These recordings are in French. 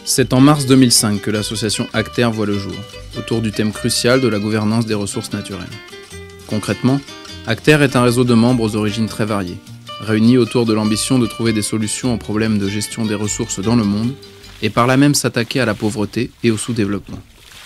C'est en mars 2005 que l'association Acter voit le jour, autour du thème crucial de la gouvernance des ressources naturelles. Concrètement, Acter est un réseau de membres aux origines très variées, réunis autour de l'ambition de trouver des solutions aux problèmes de gestion des ressources dans le monde et par là même s'attaquer à la pauvreté et au sous-développement.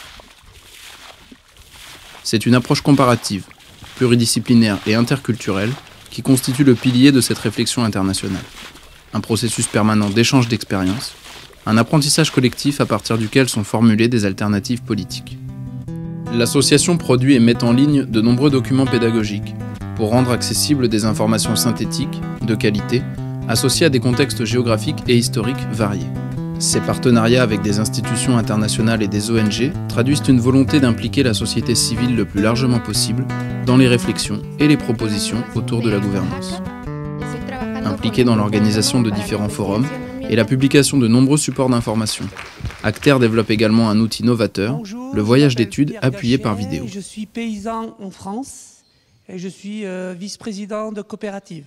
C'est une approche comparative, pluridisciplinaire et interculturelle qui constitue le pilier de cette réflexion internationale. Un processus permanent d'échange d'expériences, un apprentissage collectif à partir duquel sont formulées des alternatives politiques. L'association produit et met en ligne de nombreux documents pédagogiques pour rendre accessibles des informations synthétiques, de qualité, associées à des contextes géographiques et historiques variés. Ces partenariats avec des institutions internationales et des ONG traduisent une volonté d'impliquer la société civile le plus largement possible dans les réflexions et les propositions autour de la gouvernance. Impliquée dans l'organisation de différents forums et la publication de nombreux supports d'information, Acter développe également un outil novateur, le voyage d'études appuyé par vidéo. Je suis paysan en France et je suis vice-président de coopérative.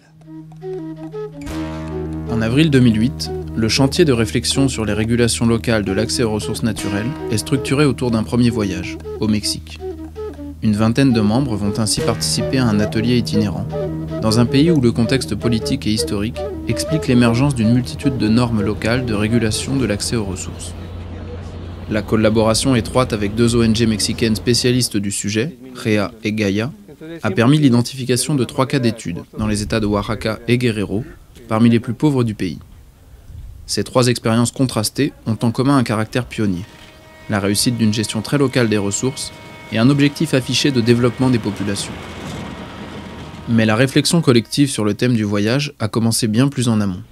En avril 2008, le chantier de réflexion sur les régulations locales de l'accès aux ressources naturelles est structuré autour d'un premier voyage, au Mexique. Une vingtaine de membres vont ainsi participer à un atelier itinérant, dans un pays où le contexte politique et historique explique l'émergence d'une multitude de normes locales de régulation de l'accès aux ressources. La collaboration étroite avec deux ONG mexicaines spécialistes du sujet, REA et Gaia, a permis l'identification de 3 cas d'études dans les États de Oaxaca et Guerrero, parmi les plus pauvres du pays. Ces 3 expériences contrastées ont en commun un caractère pionnier, la réussite d'une gestion très locale des ressources et un objectif affiché de développement des populations. Mais la réflexion collective sur le thème du voyage a commencé bien plus en amont.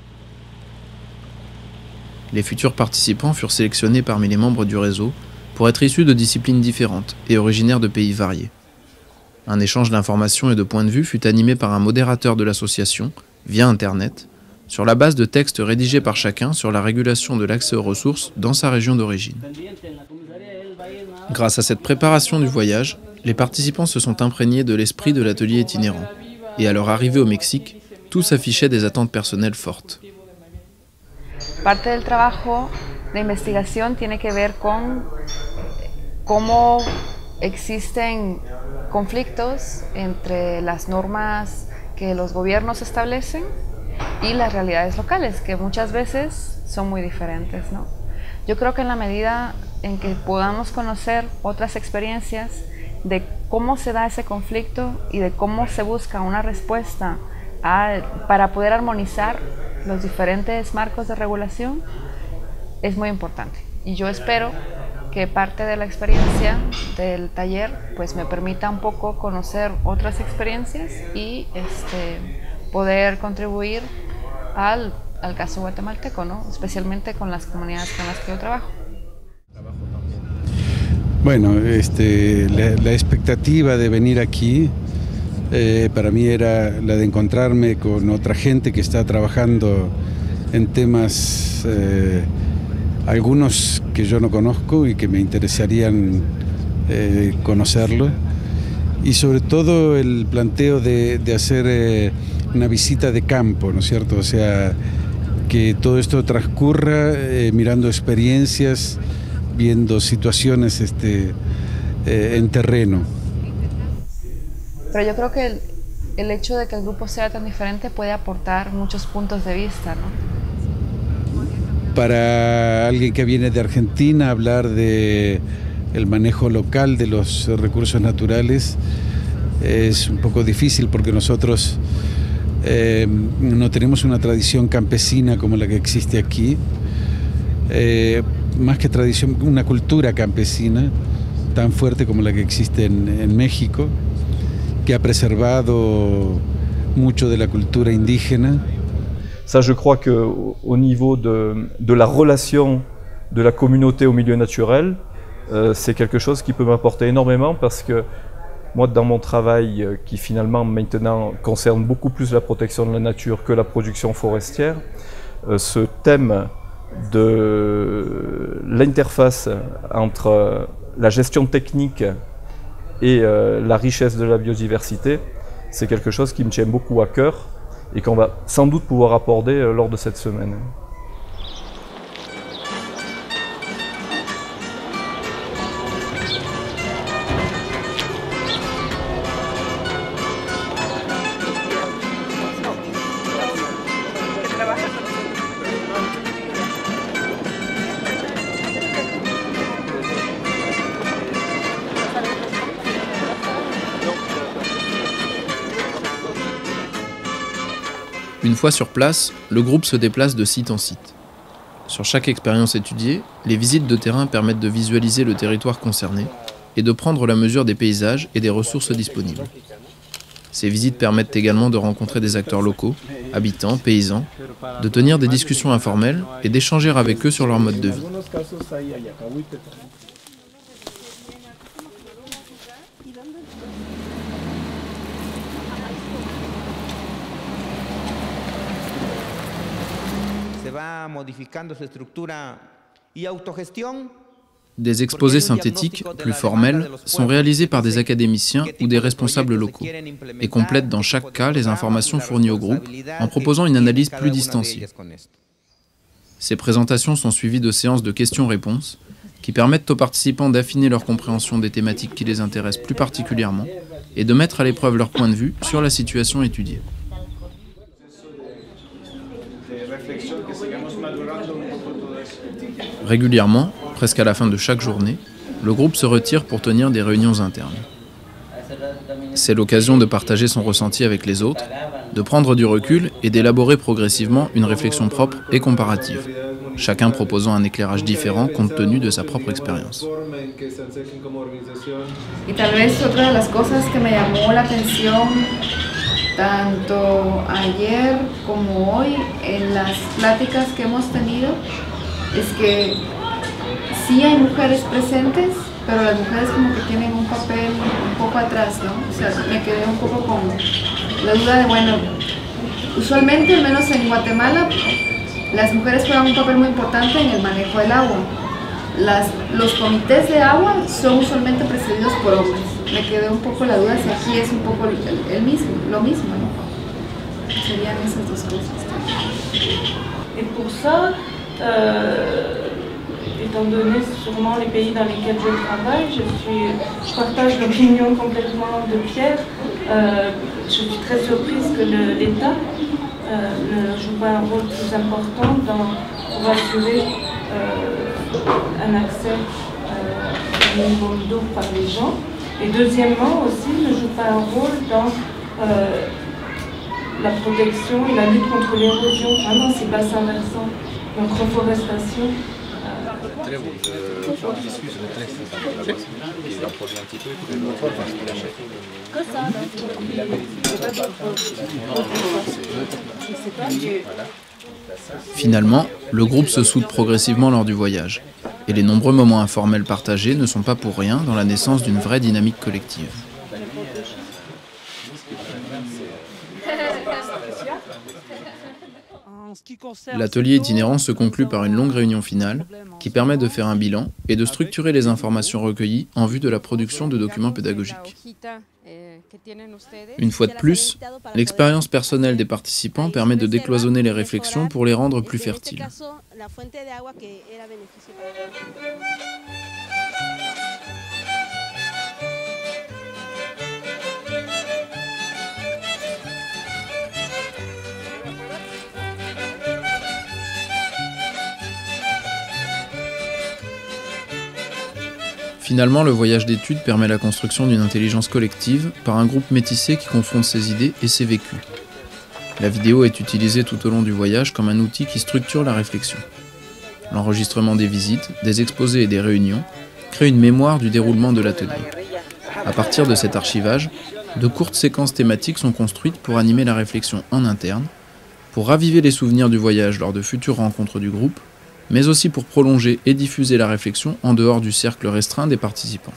Les futurs participants furent sélectionnés parmi les membres du réseau pour être issus de disciplines différentes et originaires de pays variés. Un échange d'informations et de points de vue fut animé par un modérateur de l'association, via Internet, sur la base de textes rédigés par chacun sur la régulation de l'accès aux ressources dans sa région d'origine. Grâce à cette préparation du voyage, les participants se sont imprégnés de l'esprit de l'atelier itinérant, et à leur arrivée au Mexique, tous affichaient des attentes personnelles fortes. Parte del trabajo de investigación tiene que ver con cómo existen conflictos entre las normas que los gobiernos establecen y las realidades locales, que muchas veces son muy diferentes, ¿no? Yo creo que en la medida en que podamos conocer otras experiencias de cómo se da ese conflicto y de cómo se busca una respuesta para poder armonizar los diferentes marcos de regulación, es muy importante. Y yo espero que parte de la experiencia del taller pues me permita un poco conocer otras experiencias y poder contribuir al caso guatemalteco, ¿no? Especialmente con las comunidades con las que yo trabajo. Bueno, la expectativa de venir aquí para mí era la de encontrarme con otra gente que está trabajando en temas, algunos que yo no conozco y que me interesarían conocerlo, y sobre todo el planteo de hacer una visita de campo, ¿no es cierto? O sea, que todo esto transcurra mirando experiencias, viendo situaciones en terreno. Pero yo creo que el hecho de que el grupo sea tan diferente puede aportar muchos puntos de vista, ¿no? Para alguien que viene de Argentina, hablar de el manejo local de los recursos naturales es un poco difícil porque nosotros no tenemos una tradición campesina como la que existe aquí, más que tradición, una cultura campesina tan fuerte como la que existe en México, que ha preservado mucho de la cultura indígena. Ça, je crois qu'au niveau de la relation de la communauté au milieu naturel, c'est quelque chose qui peut m'apporter énormément parce que moi, dans mon travail qui finalement maintenant concerne beaucoup plus la protection de la nature que la production forestière, ce thème de l'interface entre la gestion technique et la richesse de la biodiversité, c'est quelque chose qui me tient beaucoup à cœur et qu'on va sans doute pouvoir aborder lors de cette semaine. Une fois sur place, le groupe se déplace de site en site. Sur chaque expérience étudiée, les visites de terrain permettent de visualiser le territoire concerné et de prendre la mesure des paysages et des ressources disponibles. Ces visites permettent également de rencontrer des acteurs locaux, habitants, paysans, de tenir des discussions informelles et d'échanger avec eux sur leur mode de vie. Des exposés synthétiques, plus formels, sont réalisés par des académiciens ou des responsables locaux et complètent dans chaque cas les informations fournies au groupe en proposant une analyse plus distanciée. Ces présentations sont suivies de séances de questions-réponses qui permettent aux participants d'affiner leur compréhension des thématiques qui les intéressent plus particulièrement et de mettre à l'épreuve leur point de vue sur la situation étudiée. Régulièrement, presque à la fin de chaque journée, le groupe se retire pour tenir des réunions internes. C'est l'occasion de partager son ressenti avec les autres, de prendre du recul et d'élaborer progressivement une réflexion propre et comparative, chacun proposant un éclairage différent compte tenu de sa propre expérience. Y tal vez otra de las cosas que me llamó la atención tanto ayer como hoy en las pláticas que hemos tenido es que sí hay mujeres presentes, pero las mujeres como que tienen un papel un poco atrás, ¿no? O sea, me quedé un poco con la duda de, bueno, usualmente, al menos en Guatemala, las mujeres juegan un papel muy importante en el manejo del agua. Los comités de agua son usualmente presididos por hombres. Me quedé un poco la duda si aquí es un poco lo mismo, ¿no? Serían esas dos cosas. Et pour ça, étant donné sûrement les pays dans lesquels je travaille, je partage l'opinion complètement de Pierre. Je suis très surprise que l'État ne joue pas un rôle plus important pour assurer un accès au minimum d'eau par les gens. Et deuxièmement aussi, ne joue pas un rôle dans la protection et la lutte contre l'érosion, dans ces bassins versants, donc reforestation. Finalement, le groupe se soude progressivement lors du voyage, et les nombreux moments informels partagés ne sont pas pour rien dans la naissance d'une vraie dynamique collective. L'atelier itinérant se conclut par une longue réunion finale qui permet de faire un bilan et de structurer les informations recueillies en vue de la production de documents pédagogiques. Une fois de plus, l'expérience personnelle des participants permet de décloisonner les réflexions pour les rendre plus fertiles. Finalement, le voyage d'études permet la construction d'une intelligence collective par un groupe métissé qui confronte ses idées et ses vécus. La vidéo est utilisée tout au long du voyage comme un outil qui structure la réflexion. L'enregistrement des visites, des exposés et des réunions crée une mémoire du déroulement de l'atelier. À partir de cet archivage, de courtes séquences thématiques sont construites pour animer la réflexion en interne, pour raviver les souvenirs du voyage lors de futures rencontres du groupe, mais aussi pour prolonger et diffuser la réflexion en dehors du cercle restreint des participants.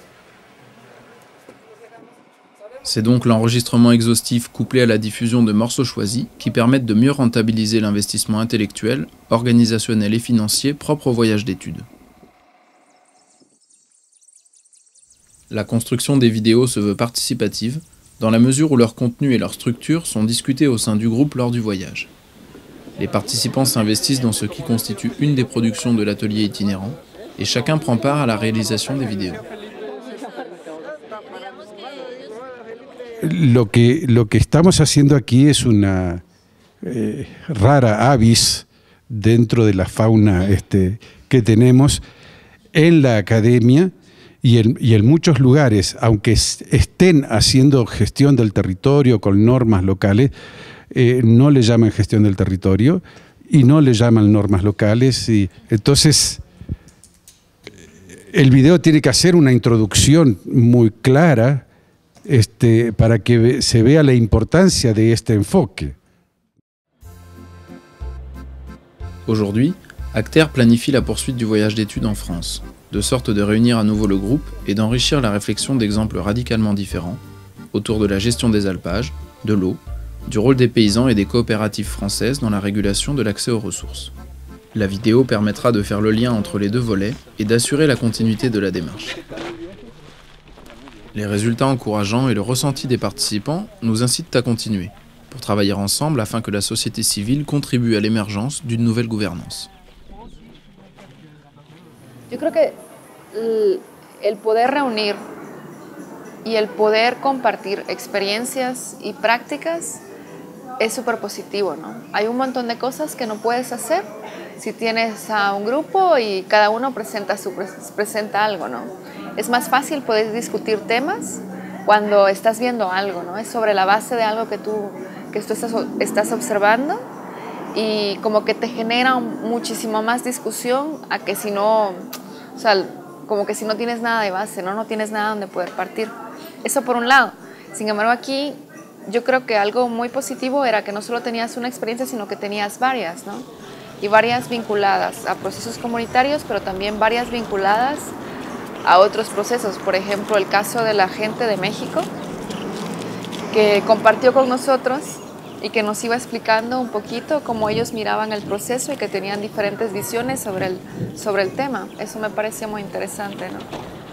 C'est donc l'enregistrement exhaustif couplé à la diffusion de morceaux choisis qui permettent de mieux rentabiliser l'investissement intellectuel, organisationnel et financier propre au voyage d'études. La construction des vidéos se veut participative, dans la mesure où leur contenu et leur structure sont discutés au sein du groupe lors du voyage. Les participants s'investissent dans ce qui constitue une des productions de l'atelier itinérant et chacun prend part à la réalisation des vidéos. Lo que estamos haciendo aquí es una rara avis dentro de la fauna que tenemos en la academia y en muchos lugares, aunque estén haciendo gestión del territorio con normas locales, no le llaman gestión del territorio y no le llaman normas locales. Y entonces, el video tiene que hacer una introducción muy clara para que se vea la importancia de este enfoque. Aujourd'hui, Acter planifie la poursuite du voyage d'études en France, de sorte de réunir à nouveau le groupe et d'enrichir la réflexion d'exemples radicalement différents autour de la gestion des alpages, de l'eau, du rôle des paysans et des coopératives françaises dans la régulation de l'accès aux ressources. La vidéo permettra de faire le lien entre les deux volets et d'assurer la continuité de la démarche. Les résultats encourageants et le ressenti des participants nous incitent à continuer, pour travailler ensemble afin que la société civile contribue à l'émergence d'une nouvelle gouvernance. Yo creo que el poder reunir y el poder compartir experiencias y prácticas es súper positivo, ¿no? Hay un montón de cosas que no puedes hacer si tienes a un grupo y cada uno presenta algo, ¿no? Es más fácil poder discutir temas cuando estás viendo algo, ¿no? Es sobre la base de algo que tú estás observando y como que te genera muchísimo más discusión a que si no, o sea, como que si no tienes nada de base, ¿no? No tienes nada donde poder partir. Eso por un lado. Sin embargo, aquí yo creo que algo muy positivo era que no solo tenías una experiencia, sino que tenías varias, ¿no? Y varias vinculadas a procesos comunitarios, pero también varias vinculadas a otros procesos. Por ejemplo, el caso de la gente de México, que compartió con nosotros y que nos iba explicando un poquito cómo ellos miraban el proceso y que tenían diferentes visiones sobre el tema. Eso me pareció muy interesante, ¿no?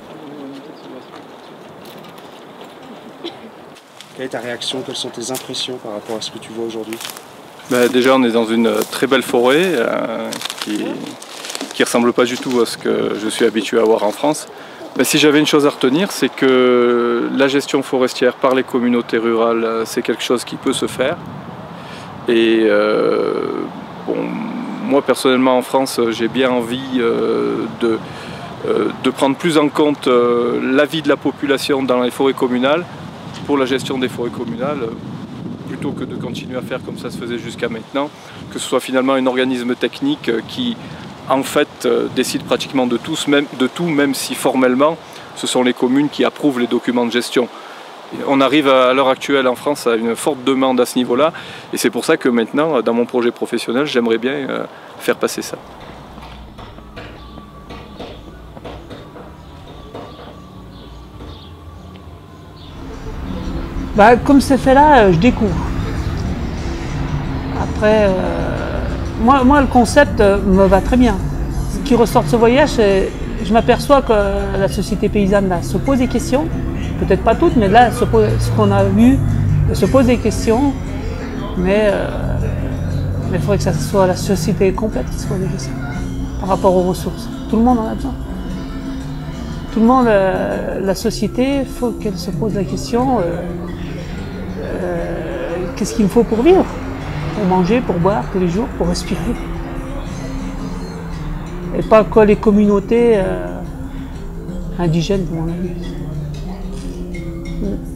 Quelle est ta réaction? Quelles sont tes impressions par rapport à ce que tu vois aujourd'hui? Déjà, on est dans une très belle forêt qui ressemble pas du tout à ce que je suis habitué à voir en France. Si j'avais une chose à retenir, c'est que la gestion forestière par les communautés rurales, c'est quelque chose qui peut se faire. Et moi personnellement en France, j'ai bien envie de prendre plus en compte l'avis de la population dans les forêts communales pour la gestion des forêts communales, plutôt que de continuer à faire comme ça se faisait jusqu'à maintenant, que ce soit finalement un organisme technique qui en fait décide pratiquement de tout, même si formellement ce sont les communes qui approuvent les documents de gestion. On arrive à l'heure actuelle en France à une forte demande à ce niveau-là, et c'est pour ça que maintenant, dans mon projet professionnel, j'aimerais bien faire passer ça. Comme c'est fait là, je découvre. Après, moi, le concept me va très bien. Ce qui ressort de ce voyage, je m'aperçois que la société paysanne là, se pose des questions. Peut-être pas toutes, mais là, ce qu'on a vu, se pose des questions. Mais il faudrait que ça soit la société complète qui se pose des questions par rapport aux ressources. Tout le monde en a besoin. Tout le monde, la société, il faut qu'elle se pose la question qu'est-ce qu'il me faut pour vivre? Pour manger, pour boire tous les jours, pour respirer. Et pas que les communautés indigènes, à mon avis.